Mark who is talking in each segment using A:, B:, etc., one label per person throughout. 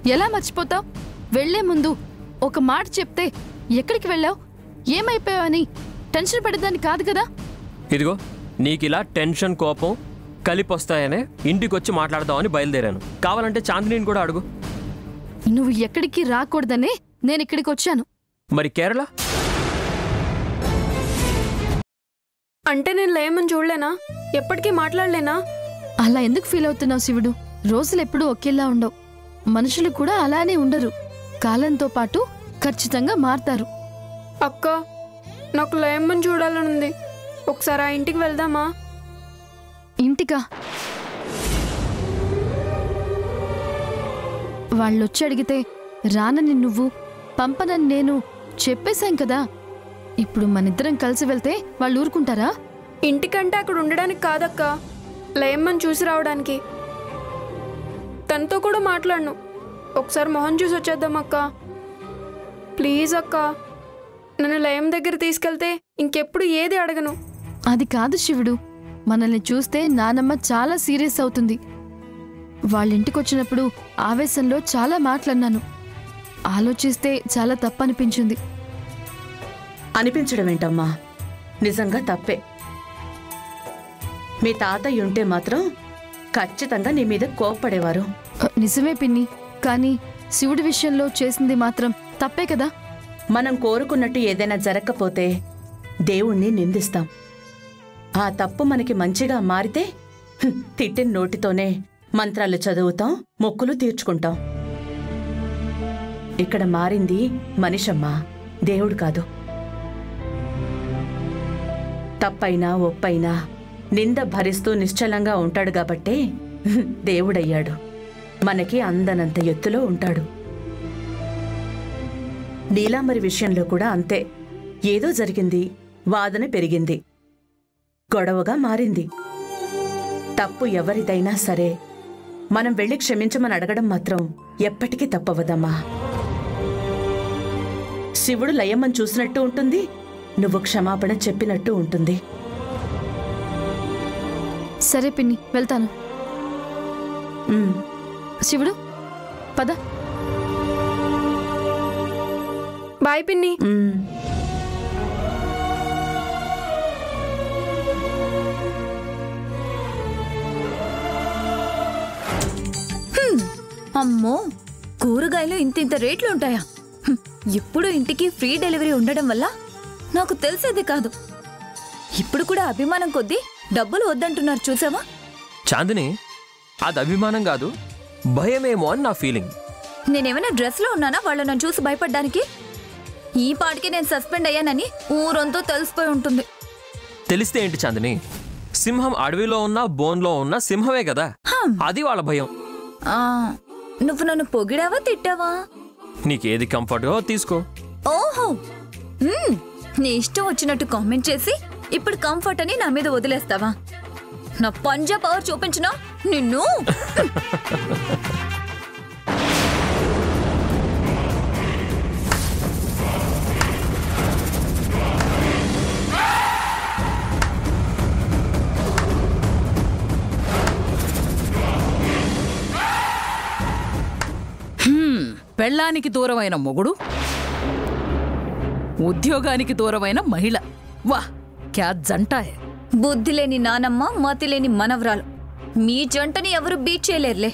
A: ఎలా మర్చిపోతావు? వెళ్లే ముందు ఒక మాట చెప్తే ఎక్కడికి వెళ్ళావు, ఏమైపోయావని టెన్షన్ పడేదాన్ని కాదు కదా.
B: ఇదిగో నీకిలా టెన్షన్ కోపం కలిపొస్తాయనే ఇంటికొచ్చి మాట్లాడదామని బయలుదేరాను. కావాలంటే చాందినిని కూడా అడుగు.
A: నువ్వు ఎక్కడికి రాకూడదనే నేను ఇక్కడికి వచ్చాను.
B: మరి కేరళ
C: అంటే నేను లేమని చూడలేనా? ఎప్పటికీ మాట్లాడలేనా?
A: అలా ఎందుకు ఫీల్ అవుతున్నావు శివుడు? రోజులు ఎప్పుడూ ఒకేలా ఉండవు. మనుషులు కూడా అలానే ఉండరు. కాలంతో పాటు ఖచ్చితంగా మారతారు.
C: అక్క, నాకు లేమని చూడాలనుంది. ఒకసారి ఆ ఇంటికి వెళ్దామా?
A: ఇంటికా? వాళ్ళొచ్చి అడిగితే రానని నువ్వు, పంపనని నేను చెప్పేశాం కదా. ఇప్పుడు మనిద్దరం కలిసి వెళ్తే వాళ్ళు ఊరుకుంటారా?
C: ఇంటికంటే అక్కడ ఉండడానికి కాదక్క, లేమని చూసి రావడానికి. తనతో కూడా మాట్లాడను. ఒకసారి మొహం చూసి వచ్చేద్దాం అక్క. ప్లీజ్ అక్క, నన్ను లేయం దగ్గర తీసుకెళ్తే ఇంకెప్పుడు ఏది అడగను.
A: అది కాదు శివుడు, మనల్ని చూస్తే నానమ్మ చాలా సీరియస్ అవుతుంది. వాళ్ళింటికొచ్చినప్పుడు ఆవేశంలో చాలా మాటలన్నాను. ఆలోచిస్తే చాలా తప్పనిపించింది.
D: అనిపించడం ఏంటమ్మా, నిజంగా తప్పే. మీ తాతయ్య ఉంటే మాత్రం ఖచ్చితంగా నీ మీద కోప్పడేవారు.
A: నిజమే పిన్ని, కానీ శివుడి విషయంలో చేసింది మాత్రం తప్పే కదా.
D: మనం కోరుకున్నట్టు ఏదైనా జరగకపోతే దేవుణ్ణి నిందిస్తాం. ఆ తప్పు మనకి మంచిగా మారితే తిట్టిన నోటితోనే మంత్రాలు చదువుతాం, మొక్కులు తీర్చుకుంటాం. ఇక్కడ మారింది మనిషమ్మా, దేవుడు కాదు. తప్పైనా ఒప్పైనా నింద భరిస్తూ నిశ్చలంగా ఉంటాడు కాబట్టే దేవుడయ్యాడు. మనకి అందనంత ఎత్తులో ఉంటాడు. నీలాంబరి విషయంలో కూడా అంతే. ఏదో జరిగింది, వాదన పెరిగింది, గొడవగా మారింది. తప్పు ఎవరిదైనా సరే మనం వెళ్ళి క్షమించమని అడగడం మాత్రం ఎప్పటికీ తప్పవదమ్మా. శివుడు లయమ్మని చూసినట్టు ఉంటుంది, నువ్వు క్షమాపణ చెప్పినట్టు ఉంటుంది.
A: సరే పిన్ని, వెళ్తాను. శివుడు పద.
C: బాయ్ పిన్ని.
E: అమ్మో, కూరగాయలు ఇంత రేట్లు ఉంటాయా? ఇప్పుడు ఇంటికి ఫ్రీ డెలివరీ ఉండడం వల్ల నాకు తెలిసేది కాదు. ఇప్పుడు కూడా అభిమానం కొద్దీ డబ్బులు వద్దంటున్నారు, చూసావా?
B: చాందిని, అది అభిమానం కాదు, భయమేమో అని నా ఫీలింగ్.
E: నేనేమైనా డ్రెస్లో ఉన్నానా వాళ్ళు నన్ను చూసి భయపడ్డానికి? ఈ పాటికి నేను సస్పెండ్ అయ్యానని ఊరంతా తెలిసిపోయి ఉంటుంది.
B: తెలిస్తే ఏంటి చాందిని, సింహం అడవిలో ఉన్నా బోన్లో ఉన్నా సింహమే కదా, అది వాళ్ళ భయం.
E: నువ్వు నన్ను పొగిడావా తిట్టావా?
B: నీకేది కంఫర్ట్గా తీసుకో.
E: ఓహో, నీ ఇష్టం వచ్చినట్టు కామెంట్ చేసి ఇప్పుడు కంఫర్ట్ అని నా మీద వదిలేస్తావా? నా పంజా పవర్ చూపించినా నిన్ను.
F: పెళ్ళానికి దూరమైన మొగుడు, ఉద్యోగానికి దూరమైన మహిళ. వాహ్, క్యా జంట హై.
E: బుద్ధి లేని నానమ్మ, మతి లేని మనవరాలు. మీ జంటని ఎవరు బీట్ చేయలేరులే.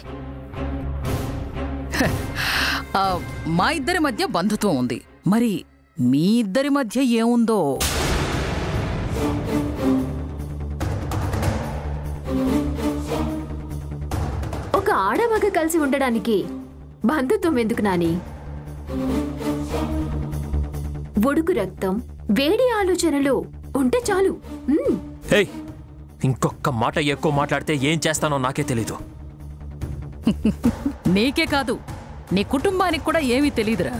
F: మా ఇద్దరి మధ్య బంధుత్వం ఉంది, మరి మీ ఇద్దరి మధ్య ఏముందో?
G: ఒక ఆడమగ కలిసి ఉండడానికి బంధుత్వం ఎందుకు నాని? ఒడుకు రక్తం, వేడి ఆలోచనలు ఉంటే చాలు.
B: ఇంకొక మాట ఎక్కువ మాట్లాడితే ఏం చేస్తానో నాకే తెలీదు.
F: నీకే కాదు, నీ కుటుంబానికి కూడా ఏమీ తెలీదురా.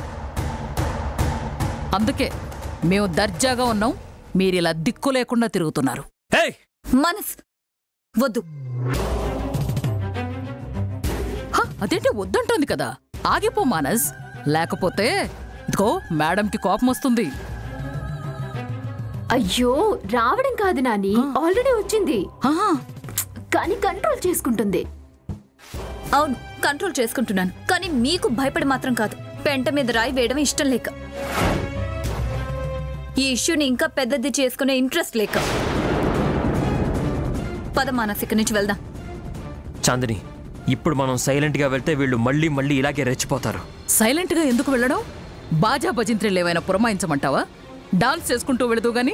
F: అందుకే మేము దర్జాగా ఉన్నాం, మీరిలా దిక్కు లేకుండా తిరుగుతున్నారు.
E: మనస్ వద్దు.
F: అదేంటి వద్దంటుంది కదా, ఆగిపో మానస్, లేకపోతే ఇదిగో మేడంకి కోపం వస్తుంది.
G: అయ్యో, రావడం కాదు నాని, ఆల్రెడీ వచ్చింది, కానీ కంట్రోల్ చేసుకుంటుంది.
E: అవును, కంట్రోల్ చేసుకుంటున్నాను. కానీ మీకు భయపడి మాత్రం కాదు, పెంట మీద రాయి వేయడం ఇష్టం లేక, ఈ ఇష్యూని ఇంకా పెద్దది చేసుకునే ఇంట్రెస్ట్ లేక. పద మానస్, ఇక్కడి నుంచి వెళ్దాం.
B: చాందిని, ఇప్పుడు మనం సైలెంట్గా వెళ్తే వీళ్ళు మళ్ళీ మళ్ళీ ఇలాగే రెచ్చిపోతారు.
F: సైలెంట్గా ఎందుకు వెళ్ళడం? బాజా భజింత్రీలు ఏమైనా పురమాయించమంటావా? డాన్స్ చేసుకుంటూ వెళదు గాని.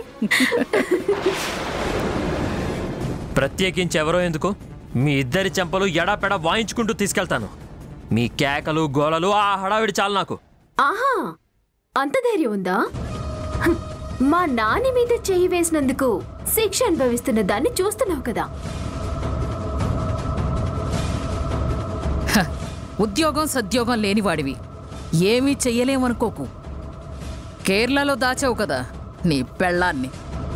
B: ప్రత్యేకించి ఎవరో ఎందుకు, మీ ఇద్దరి చెంపలు ఎడాపెడా వాయించుకుంటూ తీసుకెళ్తాను. మీ కేకలు గోలలు ఆ హడావిడి చాలు నాకు.
G: ఆహా, అంత ధైర్యం ఉందా? మా నాని మీద చెయ్యి వేసినందుకు శిక్ష అనుభవిస్తున్న దాన్ని చూస్తున్నావు కదా.
F: ఉద్యోగం సద్యోగం లేనివాడివి, ఏమీ చెయ్యలేమనుకోకు. కేరళలో దాచావు కదా నీ పెళ్ళాన్ని,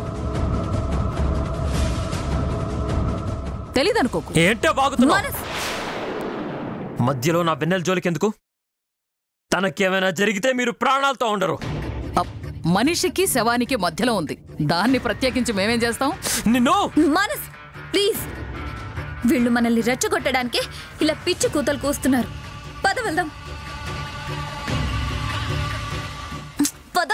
F: తెలీదనుకోకు.
B: ఏంటో బాగుతున్నావు? మధ్యలో నా వెన్నెల జోలికెందుకు? తనకేమైనా జరిగితే మీరు ప్రాణాలతో ఉండరు.
F: మనిషికి శవానికి మధ్యలో ఉంది, దాన్ని ప్రత్యేకించి మేమేం చేస్తాం?
B: నిన్ను
E: మానస్ ప్లీజ్, వీళ్ళు మనల్ని రెచ్చగొట్టడానికే ఇలా పిచ్చి కూతలు కూస్తున్నారు. పద వెళ్దాం. పద.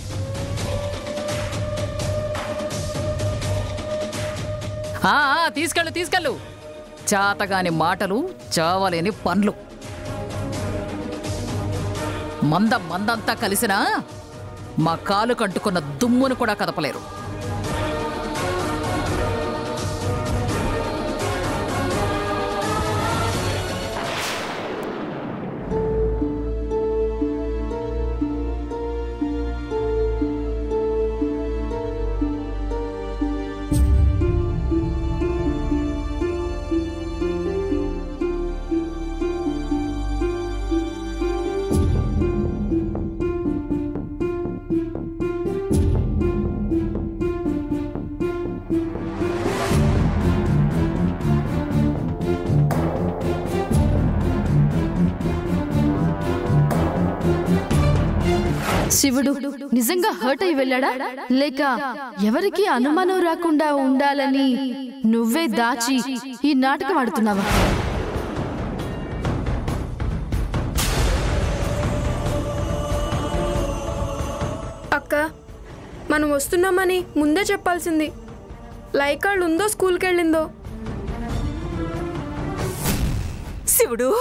F: తీసుకెళ్ళు తీసుకెళ్ళు. చాతగాని మాటలు, చావలేని పనులు. మందంతా కలిసినా మా కాలు కంటుకున్న దుమ్మును కూడా కదపలేరు.
A: శివుడు నిజంగా హర్ట్ అయి వెళ్ళాడా, లేక ఎవరికి అనుమానం రాకుండా ఉండాలని నువ్వే దాచి ఈ నాటకం ఆడుతున్నావా?
C: అక్క, మనం వస్తున్నామని ముందే చెప్పాల్సింది. లైకాళ్ళు ఉందో స్కూల్కి వెళ్ళిందో.
H: శివుడు,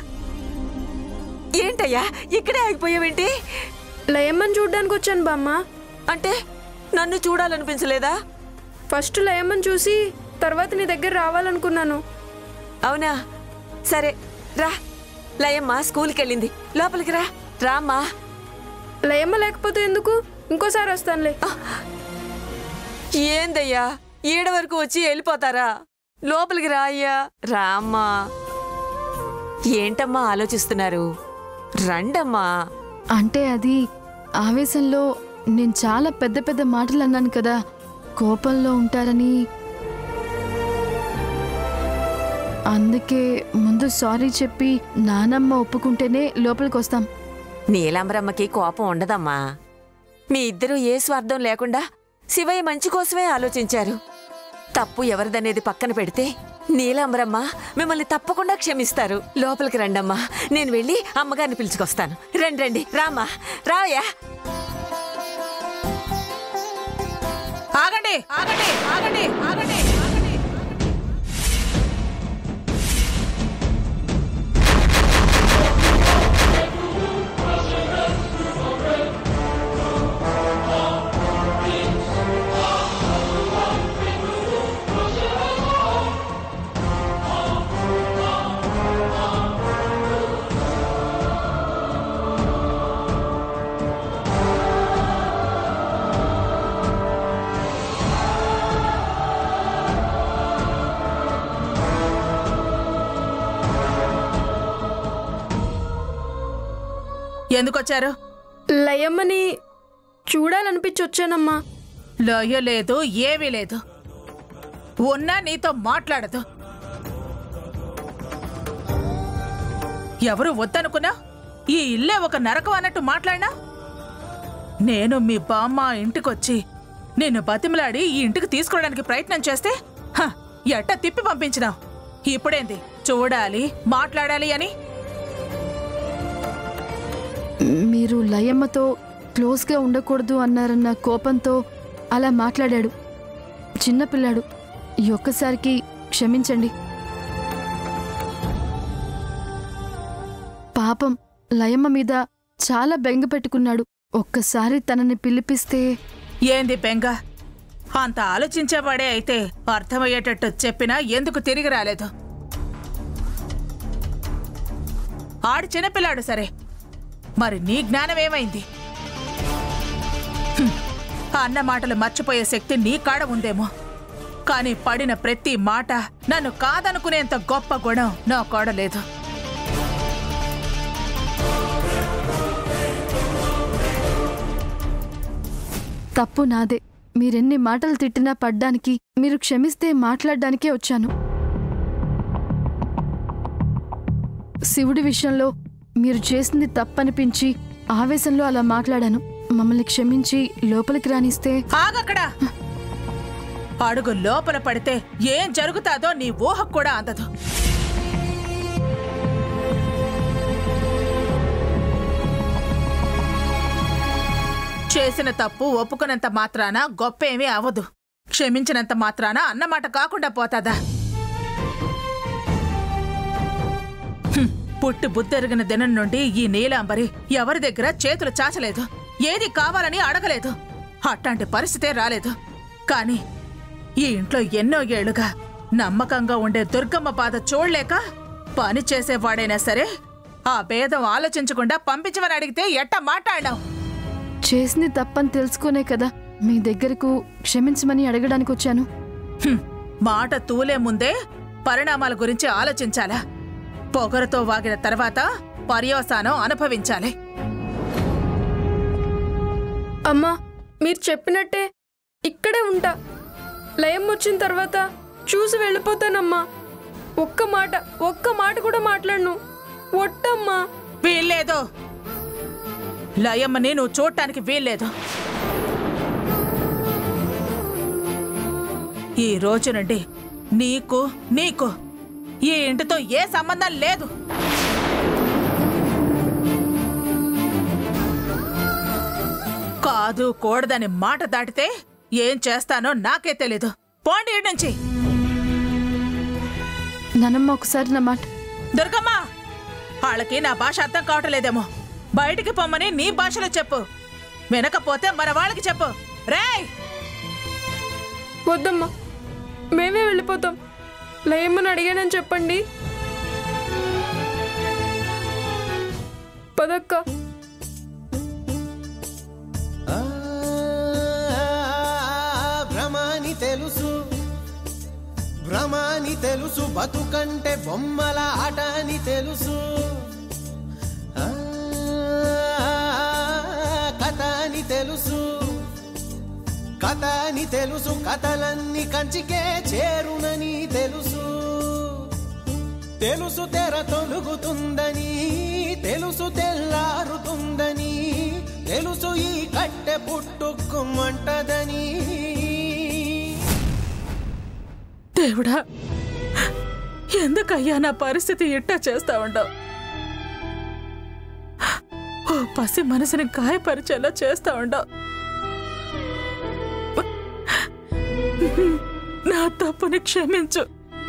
H: ఏంటయ్యా ఇక్కడే ఆగిపోయావేంటి?
C: లయమ్మని చూడ్డానికి వచ్చాను బామ్మ.
H: అంటే నన్ను చూడాలనిపించలేదా?
C: ఫస్ట్ లయమ్మని చూసి తర్వాత నీ దగ్గర రావాలనుకున్నాను.
H: అవునా, సరే రా. లయమ్మ స్కూల్కి వెళ్ళింది, లోపలికి రా. రామ్మా.
C: లయమ్మ లేకపోతే ఎందుకు, ఇంకోసారి వస్తానులే.
H: ఏందయ్యా ఈడ వరకు వచ్చి వెళ్ళిపోతారా? లోపలికి రా అయ్యా. రామ్మా. ఏంటమ్మా ఆలోచిస్తున్నారు? రండమ్మా.
A: అంటే అది ఆవేశంలో నేను చాలా పెద్ద పెద్ద మాటలు అన్నాను కదా, కోపంలో ఉంటారని. అందుకే ముందు సారీ చెప్పి నానమ్మ ఒప్పుకుంటేనే లోపలికి వస్తాం.
H: నీలాంబరమ్మకి కోపం ఉండదమ్మా. మీ ఇద్దరూ ఏ స్వార్థం లేకుండా శివయ్య మంచి కోసమే ఆలోచించారు. తప్పు ఎవరిదనేది పక్కన పెడితే నీలాంబరమ్మ మిమ్మల్ని తప్పకుండా క్షమిస్తారు. లోపలికి రండమ్మా, నేను వెళ్ళి అమ్మగారిని పిలుచుకొస్తాను. రండి రండి, రామ్మా, రావయ్యా.
F: ఆగండి ఆగండి ఆగండి ఆగండి.
I: ఎందుకొచ్చారు?
C: లయమ్మని చూడాలనిపించి వచ్చానమ్మా.
I: లయ లేదు, ఏమీ లేదు. ఉన్నా నీతో మాట్లాడదు. ఎవరు వద్దనుకున్నా ఈ ఇల్లే ఒక నరకం అన్నట్టు మాట్లాడినా, నేను మీ బామ్మ ఇంటికొచ్చి నిన్ను బతిమలాడి ఈ ఇంటికి తీసుకోవడానికి ప్రయత్నం చేస్తే ఎట్ట తిప్పి పంపించినావు. ఇప్పుడేంది చూడాలి మాట్లాడాలి అని?
A: మీరు లయమ్మతో క్లోజ్గా ఉండకూడదు అన్నారన్న కోపంతో అలా మాట్లాడాడు. చిన్నపిల్లాడు, ఈ ఒక్కసారికి క్షమించండి. పాపం లయమ్మ మీద చాలా బెంగ పెట్టుకున్నాడు. ఒక్కసారి తనని పిలిపిస్తే.
I: ఏంది బెంగ? అంత ఆలోచించేవాడే అయితే అర్థమయ్యేటట్టు చెప్పినా ఎందుకు తిరిగి రాలేదు? ఆడు చిన్నపిల్లాడు సరే, మరి నీ జ్ఞానం ఏమైంది? అన్న మాటలు మర్చిపోయే శక్తి నీ కాడ ఉందేమో, కానీ పడిన ప్రతి మాట నన్ను కాదనుకునేంత గొప్ప గుణం నా కాడ లేదు.
A: తప్పు నాదే. మీరెన్ని మాటలు తిట్టినా పడ్డానికి, మీరు క్షమిస్తే మాట్లాడడానికే వచ్చాను. శివుడి విషయంలో మీరు చేసింది తప్పనిపించి ఆవేశంలో అలా మాట్లాడాను. మమ్మల్ని క్షమించి లోపలికి రానిస్తే.
I: ఆగక్కడ! అడుగు లోపల పడితే ఏం జరుగుతాదో నీ ఊహకు కూడా అందదు. చేసిన తప్పు ఒప్పుకున్నంత మాత్రాన గొప్ప ఏమీ అవదు. క్షమించినంత మాత్రాన అన్నమాట కాకుండా పోతాదా? పుట్టి బుద్ధెరిగిన దినం నుండి ఈ నీలాంబరి ఎవరి దగ్గర చేతులు చాచలేదు, ఏది కావాలని అడగలేదు. అట్లాంటి పరిస్థితే రాలేదు. కాని ఈ ఇంట్లో ఎన్నో ఏళ్లుగా నమ్మకంగా ఉండే దుర్గమ్మ బాధ చూడలేక పని చేసేవాడైనా సరే ఆ భేదం ఆలోచించకుండా పంపించమని అడిగితే ఎట్ట మాట్లాడావు?
A: చేసింది తప్పని తెలుసుకునే కదా మీ దగ్గరకు క్షమించమని అడగడానికి వచ్చాను.
I: మాట తూలే ముందే పరిణామాల గురించి ఆలోచించాలా? పొగరుతో వాగిన తర్వాత పర్యవసానం అనుభవించాలి.
C: అమ్మా, మీరు చెప్పినట్టే ఇక్కడే ఉంటా. లయం వచ్చిన తర్వాత చూసి వెళ్ళిపోతానమ్మా. ఒక్క మాట కూడా మాట్లాడను. ఒట్టమ్మా.
I: వీల్లేదు. లయమ్మని నువ్వు చూడటానికి వీల్లేదు. ఈ రోజు నుండి నీకు ఈ ఇంటితో ఏ సంబంధం లేదు. కాదు కూడదని మాట దాటితే ఏం చేస్తానో నాకే తెలీదు. పోండి ఇటు నుంచి.
A: నానమ్మ, ఒకసారి నా మాట.
I: దుర్గమ్మ, వాళ్ళకి నా భాష అర్థం కావట్లేదేమో. బయటికి పొమ్మని నీ భాషలో చెప్పు. వినకపోతే మన వాళ్ళకి చెప్పు. రేయ్!
C: వద్దమ్మా, మేమే వెళ్ళిపోతాం. లయమ్మని అడిగానని చెప్పండి. పదక్క.
J: భ్రమాని తెలుసు, బతుకంటే బొమ్మల ఆట అని తెలుసు. కథ అని తెలుసు, కథ అని తెలుసు. కథలన్నీ కంచికే చేరునని తెలుసు. తెలుసు తెర తొలుగుతుందని, తెలుసు తెల్లారుతుందని, తెలుసు ఈ కట్టె పుట్టుకుమంటదని.
I: దేవుడా, ఎందుకయ్యా నా పరిస్థితి ఇట్టా చేస్తా ఉండవు? ఓ పసి మనసుని గాయపరిచేలా చేస్తా ఉండవు. నా తప్పుని క్షమించు.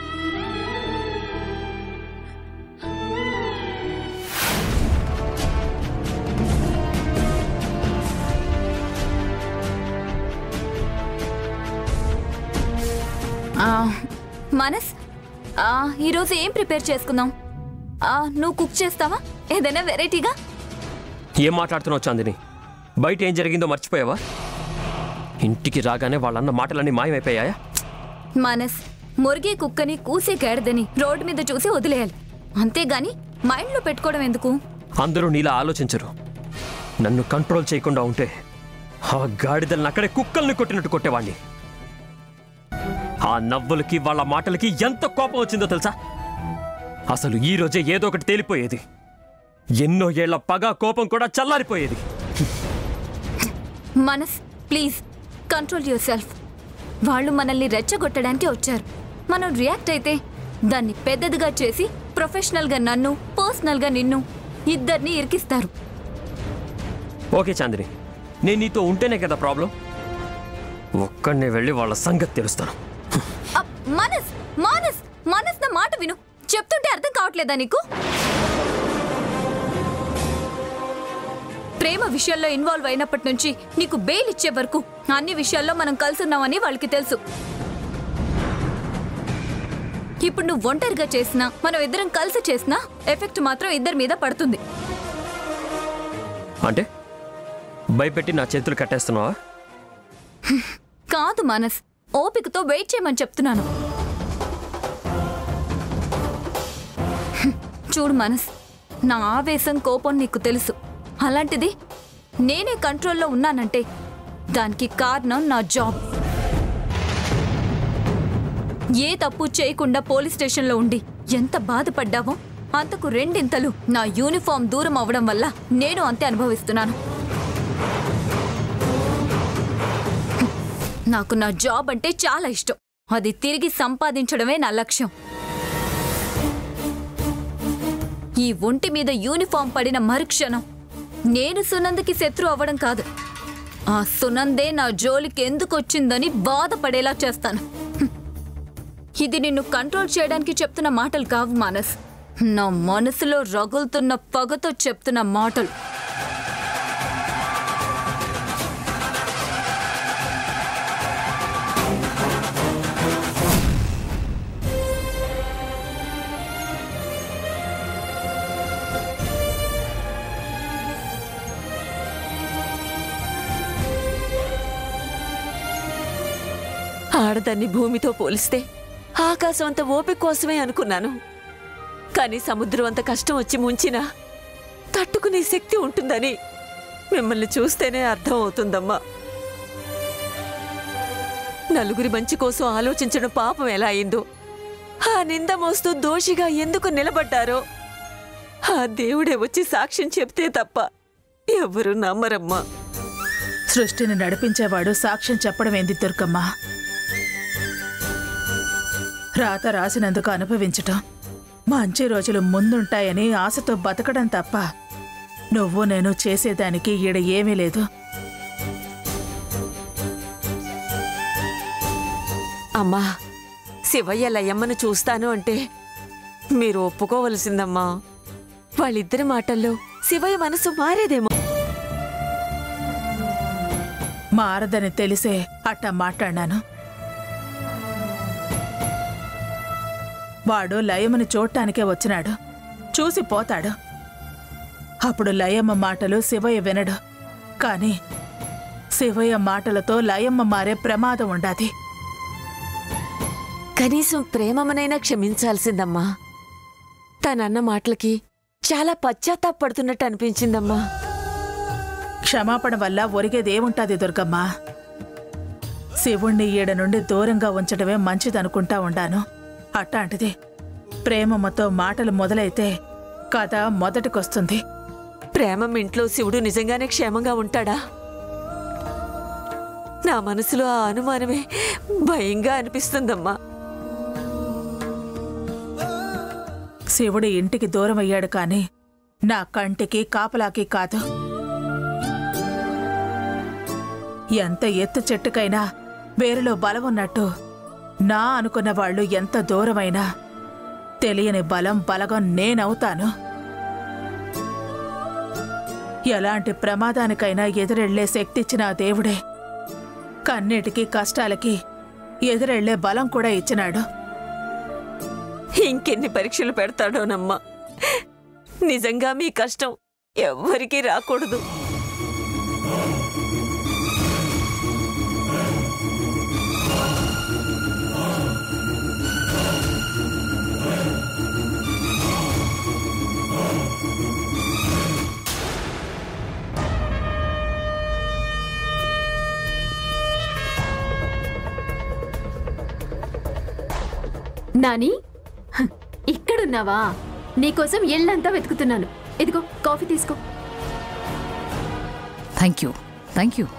E: మనస్, ఈరోజు ఏం ప్రిపేర్ చేసుకుందాం? నువ్వు కుక్ చేస్తావా ఏదైనా వెరైటీగా?
B: ఏం మాట్లాడుతున్నావు చాందిని? బయట ఏం జరిగిందో మర్చిపోయావా? ఇంటికి రాగానే వాళ్ళన్న మాటలన్నీ మాయమైపోయాయా?
E: మనస్, మురిగే కుక్కని కూసే గాడిదని రోడ్డు మీద చూసి వదిలేయాలి, అంతేగాని మైండ్లో పెట్టుకోవడం ఎందుకు?
B: అందరూ నీలా ఆలోచించరు. నన్ను కంట్రోల్ చేయకుండా ఉంటే ఆ గాడిదలను అక్కడే కుక్కల్ని కొట్టినట్టు కొట్టేవాణ్ణి. ఆ నవ్వులకి వాళ్ళ మాటలకి ఎంత కోపం వచ్చిందో తెలుసా? అసలు ఈ రోజే ఏదో ఒకటి తేలిపోయేది. ఎన్నో ఏళ్ల పగ కోపం కూడా చల్లారిపోయేది.
E: మనస్, ప్లీజ్ కంట్రోల్ యువర్ సెల్ఫ్. వాళ్ళు మనల్ని రెచ్చగొట్టడానికి వచ్చారు. మనం రియాక్ట్ అయితే దాన్ని పెద్దదిగా చేసి ప్రొఫెషనల్గా నన్ను, పర్సనల్గా నిన్ను ఇద్దరిని ఇరికిస్తారు.
B: ఓకే చాందిని, నేను నీతో ఉంటేనే కదా ప్రాబ్లం. ఒక్కడనే వెళ్ళి వాళ్ళ సంగతి తెలుస్తాను.
E: మానస్ మానస్ మానస్, నా మాట విను. చెప్తుంటే అర్థం కావట్లేదా నీకు? ప్రేమ విషయాల్లో ఇన్వాల్వ్ అయినప్పటి నుంచి నీకు బెయిల్ ఇచ్చే వరకు అన్ని విషయాల్లో మనం కలుసున్నామని వాళ్ళకి తెలుసు. ఇప్పుడు నువ్వు ఒంటరిగా చేసినా, మనం ఇద్దరం కలిసి చేసినా ఎఫెక్ట్ మాత్రం ఇద్దరి మీద పడుతుంది.
B: అంటే భయపెట్టి నా చేతులు కట్టేస్తున్నావా?
E: కాదు మానస్, ఓపికతో వెయిట్ చేయమని చెప్తున్నాను. చూడు మానస్, నా ఆవేశం, కోపం నీకు తెలుసు. అలాంటిది నేనే కంట్రోల్లో ఉన్నానంటే దానికి కారణం నా జాబ్. ఏ తప్పు చేయకుండా పోలీస్ స్టేషన్లో ఉండి ఎంత బాధపడ్డావో అంతకు రెండింతలు నా యూనిఫామ్ దూరం అవ్వడం వల్ల నేను అంతే అనుభవిస్తున్నాను. నాకు నా జాబ్ అంటే చాలా ఇష్టం. అది తిరిగి సంపాదించడమే నా లక్ష్యం. ఈ ఒంటి మీద యూనిఫామ్ పడిన మరుక్షణం నేను సునందకి శత్రు అవ్వడం కాదు, ఆ సునందే నా జోలికి ఎందుకు వచ్చిందని బాధపడేలా చేస్తాను. ఇది నిన్ను కంట్రోల్ చేయడానికి చెప్తున్న మాటలు కావు మానస్, నా మనసులో రగులుతున్న పగతో చెప్తున్న మాటలు.
H: ఆడదాన్ని భూమితో పోలిస్తే ఆకాశం అంత ఓపిక కోసమే అనుకున్నాను. కానీ సముద్రం అంత కష్టం వచ్చి ముంచినా తట్టుకునే శక్తి ఉంటుందని మిమ్మల్ని చూస్తేనే అర్థం అవుతుందమ్మా. నలుగురి మంచి కోసం ఆలోచించడం పాపం ఎలా అయిందో, ఆ నింద మోస్తూ దోషిగా ఎందుకు నిలబడ్డారో ఆ దేవుడే వచ్చి సాక్ష్యం చెప్తే తప్ప ఎవరు నమ్మరమ్మా.
I: సృష్టిని నడిపించేవాడు సాక్ష్యం చెప్పడం ఏంది దుర్గమ్మా? రాత రాసినందుకు అనుభవించటం, మంచి రోజులు ముందుంటాయని ఆశతో బతకడం తప్ప నువ్వు నేను చేసేదానికి ఈడ ఏమీ లేదు.
H: అమ్మా, శివయ్య లయమ్మను చూస్తాను అంటే మీరు ఒప్పుకోవలసిందమ్మా. వాళ్ళిద్దరి మాటల్లో శివయ్య మనసు మారేదేమో.
I: మారదని తెలిసే అట్టా మాట్లాడినాను. వాడు లయమ్మని చూడటానికే వచ్చినాడు, చూసి పోతాడు. అప్పుడు లయమ్మ మాటలు శివయ్య వినడు. కానీ శివయ్య మాటలతో లయమ్మ మారే ప్రమాదం ఉండాది.
H: కనీసం ప్రేమమనైనా క్షమించాల్సిందమ్మా. తనన్న మాటలకి చాలా పశ్చాత్తాపడుతున్నట్టు అనిపించిందమ్మా.
I: క్షమాపణ వల్ల ఒరిగేదేముంటాది దుర్గమ్మ? శివుణ్ణి ఈడ నుండి దూరంగా ఉంచడమే మంచిదనుకుంటా ఉండాను. అట్టాంటిది ప్రేమమ్మతో మాటలు మొదలైతే కథ మొదటికొస్తుంది.
H: ప్రేమం ఇంట్లో శివుడు నిజంగానే క్షేమంగా ఉంటాడా? నా మనసులో ఆ అనుమానమే భయంగా అనిపిస్తుందమ్మా.
I: శివుడు ఇంటికి దూరం అయ్యాడు కానీ నా కంటికి కాపలాకి కాదు. ఎంత ఎత్తు చెట్టుకైనా వేరులో బలం ఉన్నట్టు నా అనుకున్న వాళ్ళు ఎంత దూరమైనా తెలియని బలగం నేనవుతాను. ఎలాంటి ప్రమాదానికైనా ఎదురెళ్లే శక్తిచ్చిన ఆ దేవుడే కన్నిటికీ కష్టాలకి ఎదురెళ్లే బలం కూడా ఇచ్చినాడు.
H: ఇంకెన్ని పరీక్షలు పెడతాడోనమ్మా. నిజంగా మీ కష్టం ఎవ్వరికీ రాకూడదు.
G: నాని, ఇక్కడున్నావా? నీకోసం ఎళ్ళంతా వెతుకుతున్నాను. ఇదిగో కాఫీ తీసుకో.
F: Thank you, thank you.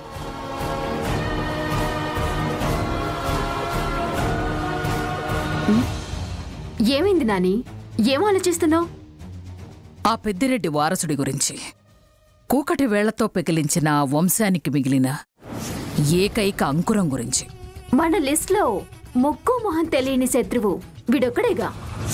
G: ఏమైంది నాని? ఏం ఆలోచిస్తున్నావు?
F: ఆ పెద్దిరెడ్డి వారసుడి గురించి, కూకటి వేళ్లతో పెకిలించిన ఆ వంశానికి మిగిలిన ఏకైక అంకురం గురించి.
G: మన లిస్ట్లో ముక్కు మొహం తెలియని శత్రువు వీడొక్కడేగా.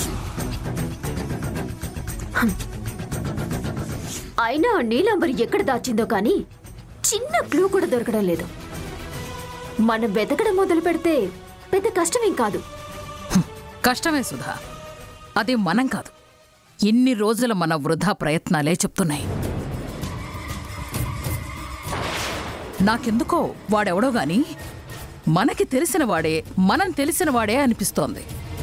G: అయినా నీలాంబరి ఎక్కడ దాచిందో కానీ చిన్న క్లూ కూడా దొరకడం లేదు. మనం వెతకడం మొదలు పెడితే పెద్ద కష్టమేం కాదు.
F: కష్టమే సుధా, అదే మనం కాదు. ఇన్ని రోజుల మన వృధా ప్రయత్నాలే చెప్తున్నాయి. నాకెందుకో వాడెవడో గాని మనకి తెలిసినవాడే, మనం తెలిసినవాడే అనిపిస్తోంది.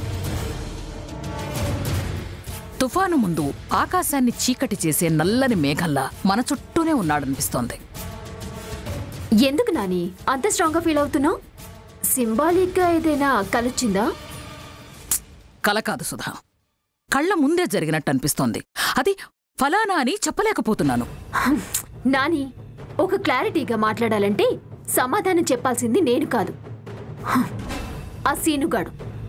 F: తుఫాను ముందు ఆకాశాన్ని చీకటి చేసే నల్లని మేఘంలా మన చుట్టూనే ఉన్నాడనిపిస్తోంది.
G: ఎందుకు నాని అంత స్ట్రాంగ్గా ఫీల్ అవుతున్నావు? సింబాలిక్గా ఏదైనా కలొచ్చిందా?
F: కల కాదు సుధా, కళ్ళ ముందే జరిగినట్టు అనిపిస్తోంది. అది ఫలానా అని చెప్పలేకపోతున్నాను.
G: నాని, ఒక క్లారిటీగా మాట్లాడాలంటే సమాధానం చెప్పాల్సింది నేను కాదు, ఆ సీనుగాడు.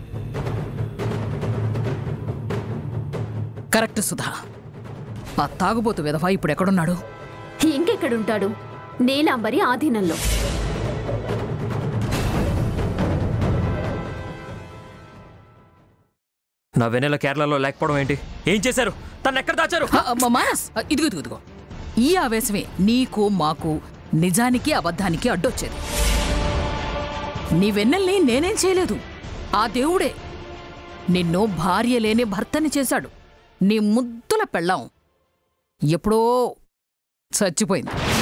F: కరెక్ట్ సుధా, ఆ తాగుబోతు విధవా ఇప్పుడెక్కడున్నాడు?
G: ఇంకెక్కడుంటాడు? నీలాంబరి ఆధీనంలో.
B: నా వెన్నెల కేరళలో లేకపోవడం ఏంటి? ఏం చేశారు? తను ఎక్కడ దాచారు?
F: మానస్, ఇదిగో ఈ ఆవేశమే నీకు మాకు నిజానికి అబద్ధానికి అడ్డొచ్చేది. నీ వెన్నెల్ని నేనేం చేయలేదు, ఆ దేవుడే నిన్ను భార్య లేని భర్తని చేశాడు. నీ ముద్దుల పెళ్ళాం ఎప్పుడో చచ్చిపోయింది.